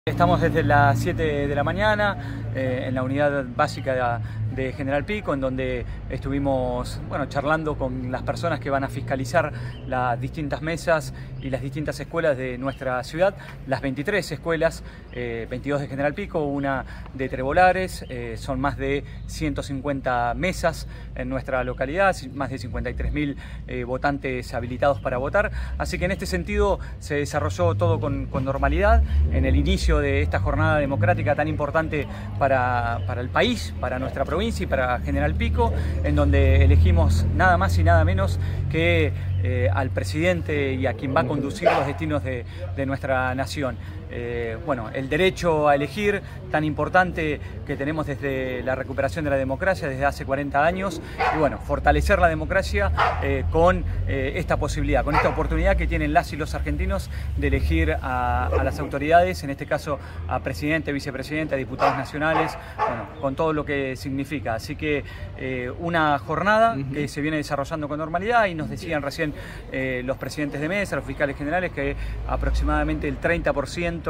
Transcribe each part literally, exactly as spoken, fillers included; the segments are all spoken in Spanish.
Estamos desde las siete de la mañana eh, en la unidad básica de, de General Pico, en donde estuvimos bueno, charlando con las personas que van a fiscalizar las distintas mesas y las distintas escuelas de nuestra ciudad, las veintitrés escuelas, eh, veintidós de General Pico, una de Trebolares, eh, son más de ciento cincuenta mesas en nuestra localidad, más de cincuenta y tres mil eh, votantes habilitados para votar, así que en este sentido se desarrolló todo con, con normalidad. En el inicio de esta jornada democrática tan importante para, para el país, para nuestra provincia y para General Pico, en donde elegimos nada más y nada menos que eh, al presidente y a quien va a conducir los destinos de, de nuestra nación. Eh, bueno, el derecho a elegir tan importante que tenemos desde la recuperación de la democracia desde hace cuarenta años, y bueno, fortalecer la democracia eh, con eh, esta posibilidad, con esta oportunidad que tienen las y los argentinos de elegir a, a las autoridades, en este caso a presidente, vicepresidente, a diputados nacionales, bueno, con todo lo que significa. Así que eh, una jornada uh-huh. que se viene desarrollando con normalidad, y nos decían recién eh, los presidentes de mesa, los fiscales generales, que aproximadamente el treinta por ciento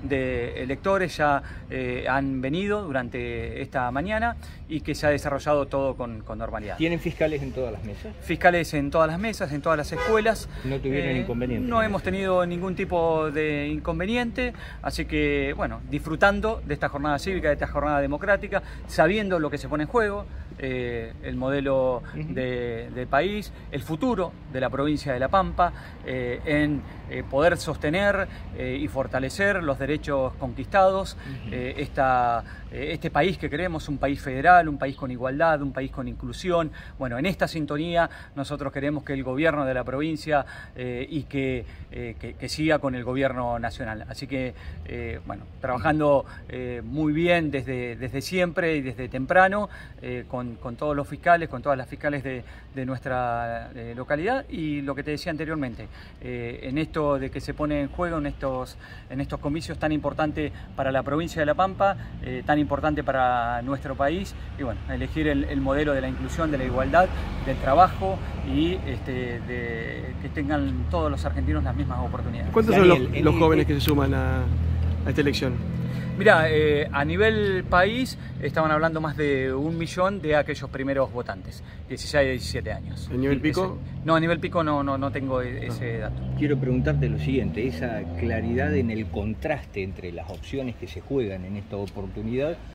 de electores ya eh, han venido durante esta mañana y que se ha desarrollado todo con, con normalidad. ¿Tienen fiscales en todas las mesas? Fiscales en todas las mesas, en todas las escuelas. ¿No tuvieron eh, inconveniente? No hemos tenido ningún tipo de inconveniente, así que bueno, disfrutando de esta jornada cívica, de esta jornada democrática, sabiendo lo que se pone en juego, eh, el modelo uh-huh. de, de país, el futuro de la provincia de La Pampa, eh, en eh, poder sostener eh, y fortalecer los derechos conquistados, uh-huh. eh, esta, eh, este país que queremos, un país federal, un país con igualdad, un país con inclusión. Bueno, en esta sintonía nosotros queremos que el gobierno de la provincia eh, y que, eh, que, que siga con el gobierno nacional. Así que, eh, bueno, trabajando eh, muy bien desde, desde siempre y desde temprano, eh, con, con todos los fiscales, con todas las fiscales de, de nuestra eh, localidad, y lo que te decía anteriormente, eh, en esto de que se pone en juego en estos, en estos comicios tan importante para la provincia de La Pampa, eh, tan importante para nuestro país, y bueno, elegir el, el modelo de la inclusión, de la igualdad, del trabajo y este, de que tengan todos los argentinos las mismas oportunidades. ¿Cuántos son los, los jóvenes que se suman a, a esta elección? Mira, eh, a nivel país estaban hablando más de un millón de aquellos primeros votantes, dieciséis a diecisiete años. ¿A nivel Pico? Ese, no, a nivel Pico no, no, no tengo ese dato. Quiero preguntarte lo siguiente, esa claridad en el contraste entre las opciones que se juegan en esta oportunidad